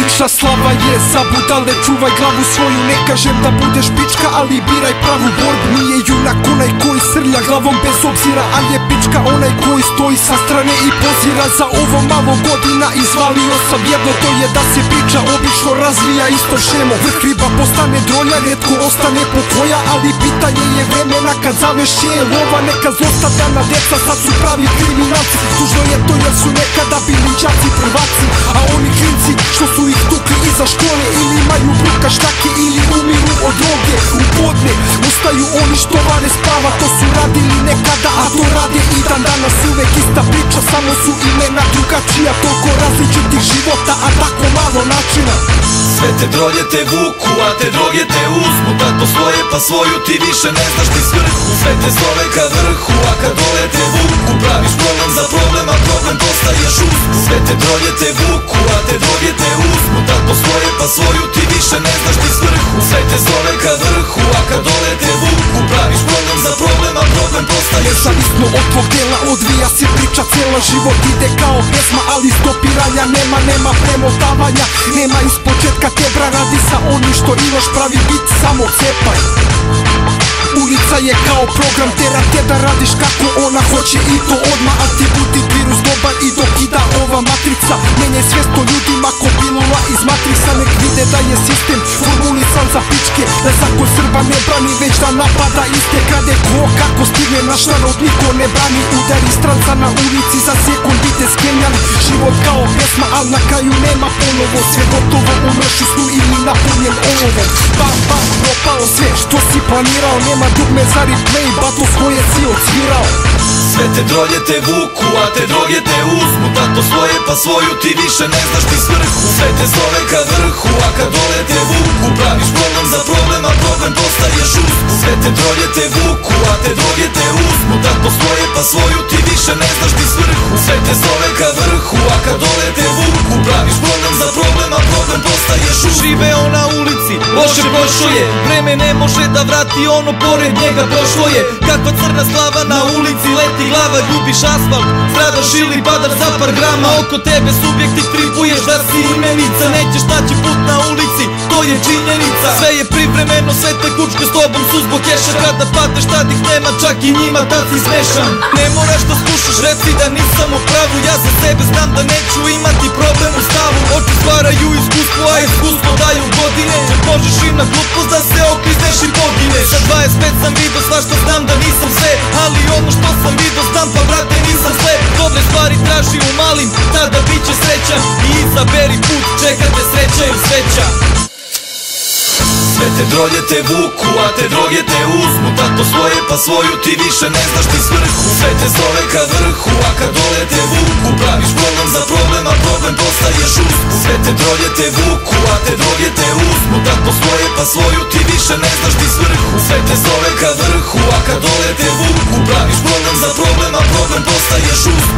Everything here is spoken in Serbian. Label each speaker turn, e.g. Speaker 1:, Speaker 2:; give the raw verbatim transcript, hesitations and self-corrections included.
Speaker 1: Lična slava je za budale, čuvaj glavu svoju. Ne kažem da budeš pička, ali biraj pravu borbu. Nije junak onaj koji srlja glavom bez obzira, ali je pička onaj koji stoji sa strane i pozira. Za ovo malo godina izvalio sam jedno, to je da se priča obično razvija isto šemo. Vrh riba postane drolja, retko ostane pokoja, ali pitanje je vremena kad zavešće lova. Neka zlostavljana deca sad su pravi kriminalci. Tužno je to jer su nekada bili đaci prvaci, a oni klinci što su ih tukli iza škole ili imaju bruka štake ili umiru od droge. U podne ustaju oni što vare spava, to su radili nekada, a to rade i dan danas. Uvek ista priča, samo su imena drugačija. Toliko različitih života, a tako malo načina.
Speaker 2: Sve te drolje te vuku, a te droge te uzmu. Tato svoje pa svoju ti više ne znaš ni svrhu. Sve te zove ka vrhu, a kad dole te vuku praviš problem za problem, a problem postaješ usku. Sve te drolje te vuku, a te droge te uzmu. Tato svoje pa svoju ti više ne znaš ni svrhu. Sve te zove ka vrhu, a kad dole te vuku praviš problem za problem, a problem postaješ usku.
Speaker 1: Nezavisno od tvog dela odvija se priča cela. Život ide kao pesma, ali stopiranja nema, nema premotavanja, nema iz početka kebra. Radi sa onim što imaš, pravi bit, samo cepaj. Ulica je kao program, tera te da radiš kako ona hoće i to odmah. A ti budi virus dobar i dokida ova matrica. Menjaj svijest o ljudima ko pilula iz matrixa. Nek vide da je sistem formulisan za pičke, da zakon Srba ne brani, već da napada iste. Krade ko kako stigne, naš narod niko ne brani. Udari stranca na ulici, za sekund bite skenjali. Život kao pesma, al na kraju nema ponovo. Sve gotovo, umreš u snu ili napunjen olovom. Bam bam, propao sve što si planirao. Nema dugme za replay, bato svoje si odsvirao.
Speaker 2: Sve te drolje te vuku, a te droge te uzmu. Tato svoje pa svoju ti više ne znaš ni svrhu. Sve te zove ka vrhu, a kad dole te vuku praviš problem za problem, a problem postaješ usku. Sve te drolje te vuku, a te droge te uzmu. Tato svoje pa svoju ti više ne znaš ni svrhu. Sve te zove ka vrhu, a kad dole te vuku praviš problem za problem, a problem postaješ usku.
Speaker 3: Živeo na ulici, loše prošlo je. Vreme ne može da vrati ono pored njega prošlo je. Kakva crna slava na ulici, leti glava, ljubiš asfalt, stradaš ili padaš za par grama. Oko tebe subjekti tripuješ da si imenica. Nećeš naći put na ulici, to je činjenica. Sve je privremeno, sve te kučke s tobom su zbog keša. Kada padneš tad ih nema, čak i njima tad si smešan. Ne moraš da slušaš, reci da nisam u pravu. Ja za sebe znam da neću imati problem u stavu. Oči stvaraju iskustvo, a iskustvo daju godine. Čak možeš i na glupost da se oklizneš i pogine. Sa dvadeset pet sam vidio svašta, znam da nisam sve, ali ono što sam vidio znam pa brate nisam sve. Dobre stvari traži u malim, tada bit će srećan. I izaberi put, čeka te sreća ili sveća.
Speaker 2: Sve te drolje te vuku, a te droge te uzmu. Tato svoje pa svoju ti više ne znaš ni svrhu. Sve te zove ka vrhu, a kad dole te vuku praviš problem za problem, a problem postaješ usku. Sve te drolje te vuku, a te droge te uzmu. Tato svoje pa svoju ti više ne znaš ni svrhu. Sve te zove ka vrhu, a kad dole te vuku praviš problem za problem, a problem postaješ usku.